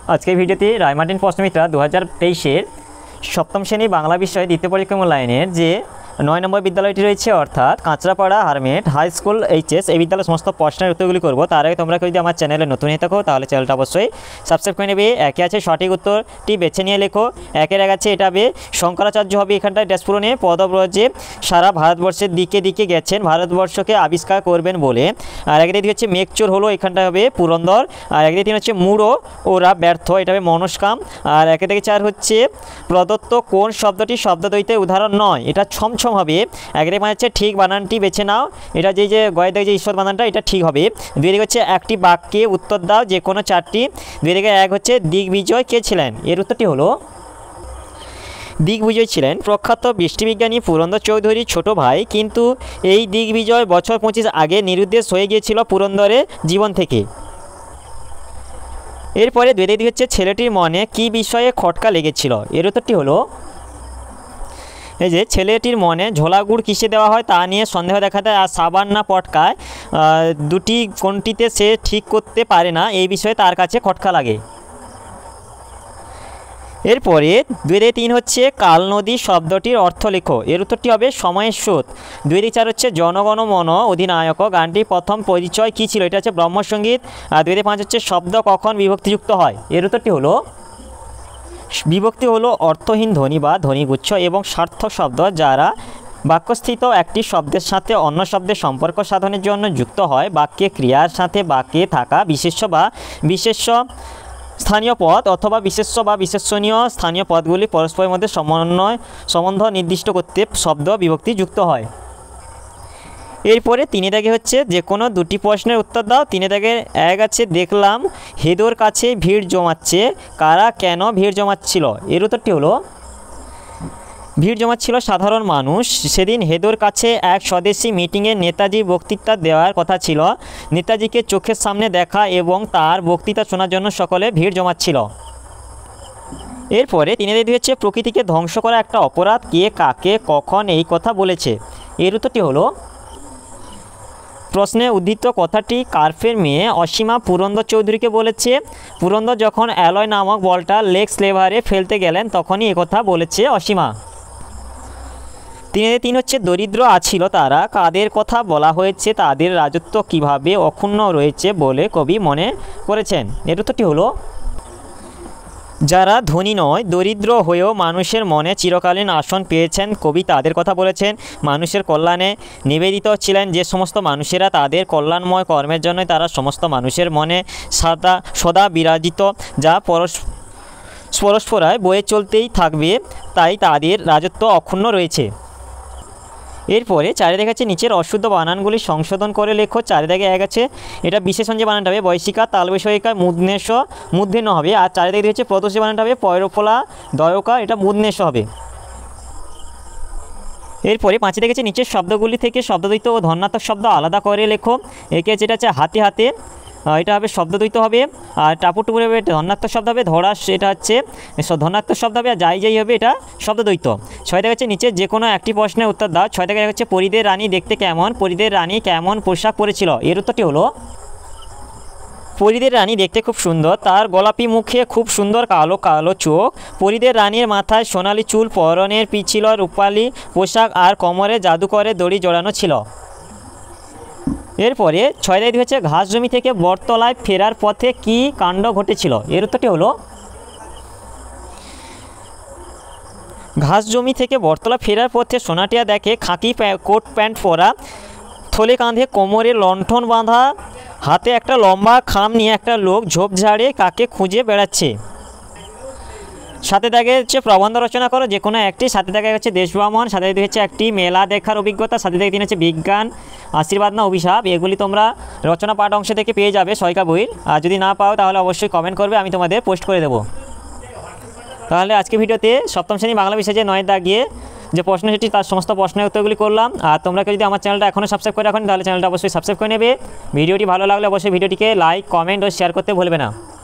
আজকের ভিডিওতে রায়মার্টিন প্রশ্নমিত্রা 2023-এর সপ্তম শ্রেণী বাংলা বিষয়ে দ্বিতীয় পরীক্ষা মূল্যায়নের যে 9 নম্বর বিদ্যালয়টি রয়েছে অর্থাৎ Kanchrapara Harnett high school HS এই বিদ্যালয়ের সমস্ত প্রশ্নের উত্তরগুলি করব। তার আগে তোমরা যদি আমার চ্যানেলে নতুন হয়ে থাকো তাহলে চ্যানেলটা অবশ্যই সাবস্ক্রাইব করে নেবে। একে আছে সঠিক উত্তরটি বেছে নিয়ে লেখো। একের এক আছে এটা হবে শঙ্করাচার্য হবে এখানটায় ড্যাশ পূরণে পদব্রজে সারা ভারতবর্ষের দিকে দিকে গেছেন ভারতবর্ষকে আবিষ্কার করবেন বলে। আর একের দিকে হচ্ছে মেঘচোর হলো এখানটা হবে পুরন্দর। আর একের দিকে হচ্ছে মুড়ো ওরা ব্যর্থ এটা হবে মনস্কাম। আর একের থেকে 4 হচ্ছে প্রদত্ত কোন শব্দটি শব্দদ্বৈতের উদাহরণ নয়, এটা ছমছম হবে। একের মানে হচ্ছে ঠিক বানানটি বেছে নাও, এটা যে গয়ের দিকে যে ঈশ্বর বানানটা এটা ঠিক হবে। দুই দিকে হচ্ছে একটি বাক্যে উত্তর দাও যে কোনো 4টি। দুই দিকে এক হচ্ছে দিগ্বিজয় কে ছিলেন, এর উত্তরটি হলো দিগ্বিজয় ছিলেন প্রখ্যাত বৃষ্টিবিজ্ঞানী পুরন্দর চৌধুরীর ছোট ভাই, কিন্তু এই দিগ্বিজয় বছর 25 আগে নিরুদ্দেশ হয়ে গিয়েছিল পুরন্দরের জীবন থেকে। এরপরে দুই দিকে হচ্ছে ছেলেটির মনে কি বিষয়ে খটকা লেগেছিল, এর উত্তরটি হলো এই যে ছেলেটির মনে ঝোলা গুড় কিসে দেওয়া হয় তা নিয়ে সন্দেহ দেখা দেয়, আর সাবান না পটকায় দুটি কোনটিতে সে ঠিক করতে পারে না এই বিষয়ে তার কাছে খটকা লাগে। এরপরে 2-3 হচ্ছে কাল নদী শব্দটির অর্থ লেখো, এর উত্তরটি হবে সময়ের স্রোত। 2-4 হচ্ছে জনগণ মন অধিনায়ক গানটির প্রথম পরিচয় কী ছিল, এটা হচ্ছে ব্রহ্মসঙ্গীত। আর 2-5 হচ্ছে শব্দ কখন বিভক্তিযুক্ত হয়, এর উত্তরটি হলো বিভক্তি হলো অর্থহীন ধ্বনি বা ধ্বনিগুচ্ছ এবং সার্থক শব্দ যারা বাক্যস্থিত একটি শব্দের সাথে অন্য শব্দের সম্পর্ক সাধনের জন্য যুক্ত হয়। বাক্যে ক্রিয়ার সাথে বাক্যে থাকা বিশেষ্য বা বিশেষ্য স্থানীয় পদ অথবা বিশেষ্য বা বিশেষণীয় স্থানীয় পদগুলি পরস্পরের মধ্যে সম্বন্ধ নির্দিষ্ট করতে শব্দ বিভক্তি যুক্ত হয়। এরপরে 3 দাগে হচ্ছে যে কোনো 2টি প্রশ্নের উত্তর দাও। 3 দাগে এক আছে দেখলাম হেদোর কাছে ভিড় জমাচ্ছে, কারা কেন ভিড় জমাচ্ছিল, এর উত্তরটি হলো ভিড় জমাচ্ছিল সাধারণ মানুষ। সেদিন হেদোর কাছে এক স্বদেশী মিটিংয়ে নেতাজির বক্তৃতা দেওয়ার কথা ছিল, নেতাজিকে চোখের সামনে দেখা এবং তার বক্তৃতা শোনার জন্য সকলে ভিড় জমাচ্ছিল। এরপরে 3 দাগে হচ্ছে প্রকৃতিকে ধ্বংস করা একটা অপরাধ, কে কাকে কখন এই কথা বলেছে, এর উত্তরটি হলো প্রশ্নে উদ্ধৃত কথাটি কার্ফের মেয়ে অসীমা পুরন্দর চৌধুরীকে বলেছে। পুরন্দর যখন অ্যালয় নামক বলটা লেগ স্লেভারে ফেলতে গেলেন তখনই একথা বলেছে অসীমা। 3 হচ্ছে দরিদ্র আছিল তারা, কাদের কথা বলা হয়েছে, তাদের রাজত্ব কিভাবে অক্ষুণ্ণ রয়েছে বলে কবি মনে করেছেন, এর উত্তরটি হলো যারা ধনী নয় দরিদ্র হয়েও মানুষের মনে চিরকালীন আসন পেয়েছেন, কবি তাদের কথা বলেছেন। মানুষের কল্যাণে নিবেদিত ছিলেন যে সমস্ত মানুষেরা তাদের কল্যাণময় কর্মের জন্য তারা সমস্ত মানুষের মনে সদা বিরাজিত, যা পরস্পরায় বয়ে চলতেই থাকবে, তাই তাদের রাজত্ব অক্ষুণ্ণ রয়েছে। এরপরে 4 দাগে আছে নিচের অশুদ্ধ বানানগুলি সংশোধন করে লেখো। 4 দাগে এক আছে এটা বিশেষণ যে বানানটা হবে বৈশিকা তালবৈষয়িকা মূর্ধন্য হবে। আর 4 দাগে হচ্ছে প্রদোষী বানানটা হবে পয়রফলা দয়কা, এটা মূর্ধন্য হবে। এরপরে 5 দাগে আছে নিচের শব্দগুলি থেকে শব্দদ্বৈত ও ধন্যাত্মক শব্দ আলাদা করে লেখো। একে যেটা আছে হাতে হাতে এটা হবে শব্দদ্বৈত হবে, আর টাপুর টুপুর হবে এটা ধনাত্মক শব্দ হবে, ধরাস এটা হচ্ছে ধনাত্মক শব্দ হবে, আর যাই যাই হবে এটা শব্দদ্বৈত। 6 দাগে হচ্ছে নিচে যে কোনো একটি প্রশ্নের উত্তর দাও। 6 দাগে হচ্ছে পরিদের রানী দেখতে কেমন, পরিদের রানী কেমন পোশাক পরেছিল, এর উত্তরটি হলো পরিদের রানী দেখতে খুব সুন্দর, তার গোলাপি মুখে খুব সুন্দর কালো কালো চোখ, পরিদের রানীর মাথায় সোনালি চুল, পরনের পিছিল রূপালি পোশাক আর কোমরে জাদুকরে দড়ি জড়ানো ছিল। এরপরে 6 দাগে হচ্ছে ঘাস জমি থেকে বটতলায় ফেরার পথে কি কাণ্ড ঘটেছিল, এর উত্তরটি হলো ঘাস জমি থেকে বটতলা ফেরার পথে সোনাটিয়া দেখে খাকি কোট প্যান্ট পরা, থলে কাঁধে কোমরে লণ্ঠন বাঁধা, হাতে একটা লম্বা খাম নিয়ে একটা লোক ঝোপঝাড়ে কাকে খুঁজে বেড়াচ্ছে। 7 দাগে হচ্ছে প্রবন্ধ রচনা করো যে কোনো একটি। 7 দাগে হচ্ছে দেশভ্রমণ, 7 দাগে হচ্ছে একটি মেলা দেখার অভিজ্ঞতা, 7 দাগে 3 হচ্ছে বিজ্ঞান আশীর্বাদ না অভিশাপ, এগুলি তোমরা রচনা পাঠ অংশ থেকে পেয়ে যাবে সহায়িকা বইয়ের। আর যদি না পাও তাহলে অবশ্যই কমেন্ট করবে, আমি তোমাদের পোস্ট করে দেবো। তাহলে আজকে ভিডিওতে সপ্তম শ্রেণী বাংলা বিষয়ে যে 9 দাগে যে প্রশ্ন সেটি তার সমস্ত প্রশ্নের উত্তরগুলি করলাম। আর তোমরা যদি আমার চ্যানেলটা এখনও সাবস্ক্রাইব করে রাখো তাহলে চ্যানেলটা অবশ্যই সাবস্ক্রাইব করে নেবে। ভিডিওটি ভালো লাগলে অবশ্যই ভিডিওটিকে লাইক কমেন্ট ও শেয়ার করতে ভুলবে না।